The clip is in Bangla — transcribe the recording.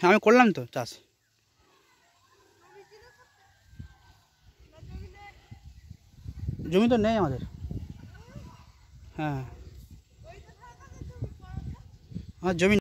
আমি করলাম তো চাষ। জমি তো নেই আমাদের। হ্যাঁ, আমার জমি